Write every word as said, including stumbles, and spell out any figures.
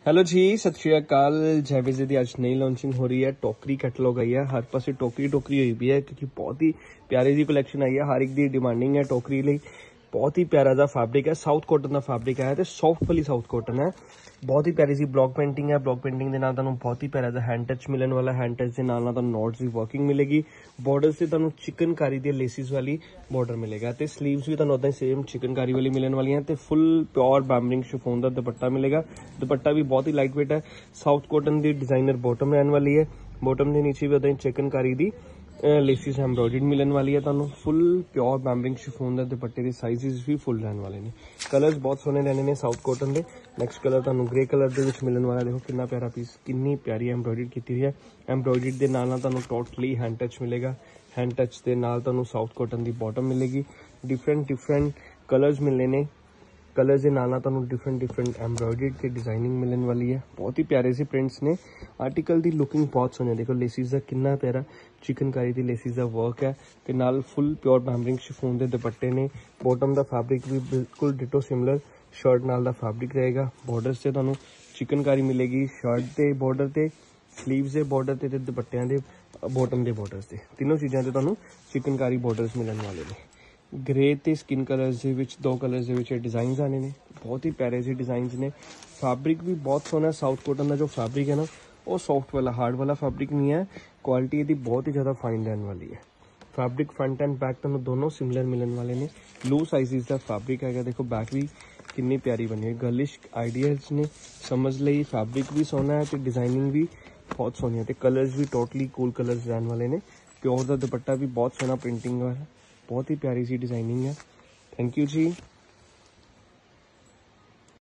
Hello जी, सत श्री अकाल। जय विजय दी अज नई लॉन्चिंग हो रही है। टोकरी कैटलॉग आई है, हर पासे टोकरी टोकरी हुई भी है क्योंकि बहुत ही प्यारी जी कलैक्शन आई है। हर एक दी डिमांडिंग है टोकरी ਲਈ। बहुत ही प्यारा सा फैब्रिक है, साउथ कॉटन का फैब्रिक है तो सॉफ्ट वाली साउथ कॉटन है। बहुत ही प्यारी सी ब्लॉक पेंटिंग है। ब्लॉक पेंटिंग के नाल तुहानूं बहुत ही प्यारा सा हैंड टच मिलने वाला। हैंड टच के नाल नाल तुहानूं नॉट्स की वर्किंग मिलेगी। बॉर्डर से तुहानूं चिकनकारी दी लेसिस वाली बॉर्डर मिलेगा तो स्लीव्स भी तुहानूं उदां ही सेम चिकनकारी वाली मिलने वाली है। तो फुल प्योर बैम्बरिंग शिफॉन का दुपट्टा मिलेगा। दुपट्टा भी बहुत ही लाइट वेट है। साउथ कॉटन की डिजाइनर बॉटम रहने वाली है। बॉटम के नीचे भी उदां ही चिकनकारी दी लेसिस एम्ब्रॉयडर्ड मिलने वाली है। तुहानूं फुल प्योर बैम्बरिंग शिफॉन का दुपट्टे के साइज़ भी फुल रहने वाले हैं। कलर्स बहुत सोहने रहने ने साउथ कॉटन के। नैक्सट कलर तुहानूं ग्रे कलर के विच मिलने वाला। देखो कितना प्यारा पीस, कितनी प्यारी एम्ब्रॉयडर्ड की हुई है। एम्ब्रॉयडर्ड के नाल नाल तुहानूं टोटली हैंड टच मिलेगा। हैंड टच के नाल तुहानूं साउथ कॉटन की बॉटम मिलेगी। डिफरेंट डिफरेंट कलर्स मिलने ने। कलर्स के नाल तुहानूं डिफरेंट डिफरेंट एम्ब्रॉयडर्ड की डिजाइनिंग मिलने वाली है। बहुत ही प्यारे से प्रिंट्स ने। आर्टिकल की लुकिंग बहुत सोहनी। देखो लेसिस का कितना प्यारा चिकनकारी की लेसिस का वर्क है ते नाल फुल प्योर बैम्बरिंग शिफॉन के दुपट्टे ने। बॉटम का फैब्रिक भी बिल्कुल डिटो सिमिलर शर्ट नाल दा फैब्रिक रहेगा। बॉर्डर से तुहानूं चिकनकारी मिलेगी। शर्ट के बॉर्डर से, स्लीव्स के बॉर्डर से, दुपट्टियां के बॉटम के बॉर्डर से, तीनों चीज़ों से तुहानूं चिकनकारी बॉर्डर्स मिलने वाले हैं। ग्रे ते स्किन कलर्स के विच दो कलर्स के विच डिजाइन आने ने। बहुत ही प्यारे से डिजाइन ने। फैब्रिक भी बहुत सोहना। साउथ कॉटन का जो फैब्रिक है ना वो सॉफ्ट वाला हार्ड वाला फैब्रिक नहीं है। क्वालिटी इसकी बहुत ही ज़्यादा फाइन रहने वाली है। फैब्रिक फ्रंट एंड बैक तुहानूं दोनों सिमिलर मिलने वाले ने। लू साइज़ का फैब्रिक है। देखो बैक भी कितनी प्यारी बनी है। गर्लिश आइडियाज ने समझ ली। फैब्रिक भी सोहना है तो डिजाइनिंग भी बहुत सोहनी है। तो कलर्स भी टोटली कूल कलर्स रहने वाले ने। प्योर का दुपट्टा भी बहुत सोहना प्रिंटिंग है। बहुत ही प्यारी सी डिजाइनिंग है। Thank you ji.